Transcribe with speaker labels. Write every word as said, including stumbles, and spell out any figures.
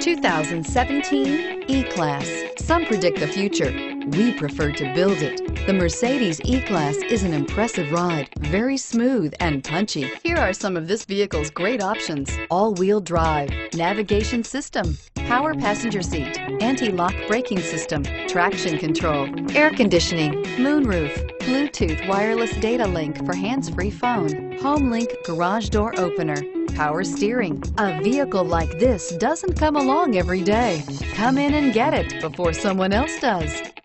Speaker 1: two thousand seventeen E-Class. Some predict the future. We prefer to build it. The Mercedes E-Class is an impressive ride, very smooth and punchy. Here are some of this vehicle's great options: all-wheel drive, navigation system, power passenger seat, anti-lock braking system, traction control, air conditioning, moonroof, Bluetooth wireless data link for hands-free phone, home link garage door opener, power steering. A vehicle like this doesn't come along every day. Come in and get it before someone else does.